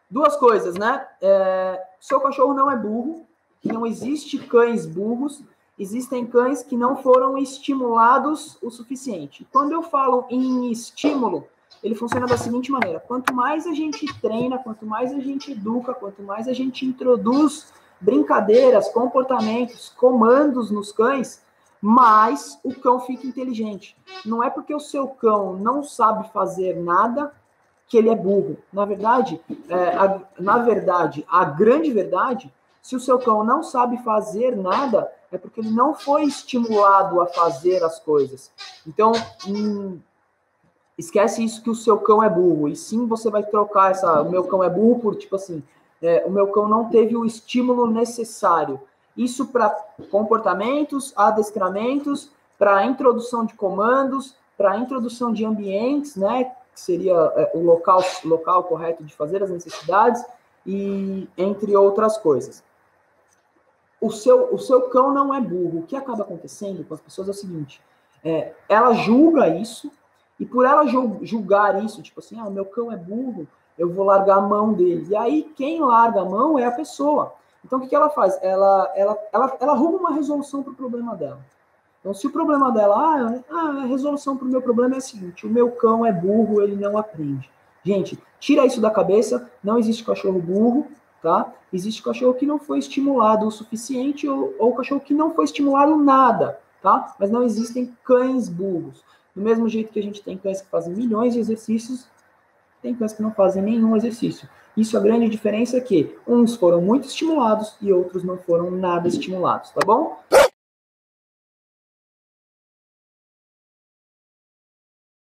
Duas coisas, né? Seu cachorro não é burro, não existe cães burros, existem cães que não foram estimulados o suficiente. Quando eu falo em estímulo, ele funciona da seguinte maneira: quanto mais a gente treina, quanto mais a gente educa, quanto mais a gente introduz brincadeiras, comportamentos, comandos nos cães, mais o cão fica inteligente. Não é porque o seu cão não sabe fazer nada que ele é burro. Na verdade, a grande verdade, se o seu cão não sabe fazer nada, é porque ele não foi estimulado a fazer as coisas. Então, esquece isso que o seu cão é burro. E sim, você vai trocar o meu cão é burro por, tipo assim, o meu cão não teve o estímulo necessário. Isso para comportamentos, adestramentos, para introdução de comandos, para introdução de ambientes, né? Que seria o local correto de fazer as necessidades, e entre outras coisas. O seu cão não é burro. O que acaba acontecendo com as pessoas é o seguinte: ela julga isso, e por ela julgar isso, tipo assim, o meu cão é burro, eu vou largar a mão dele. E aí, quem larga a mão é a pessoa. Então, o que ela faz? Ela arruma uma resolução para o problema dela. Então, se o problema dela, a resolução para o meu problema é a seguinte: o meu cão é burro, ele não aprende. Gente, tira isso da cabeça, não existe cachorro burro, tá? Existe cachorro que não foi estimulado o suficiente ou cachorro que não foi estimulado nada, tá? Mas não existem cães burros. Do mesmo jeito que a gente tem cães que fazem milhões de exercícios, tem cães que não fazem nenhum exercício. Isso, a grande diferença é que uns foram muito estimulados e outros não foram nada estimulados, tá bom?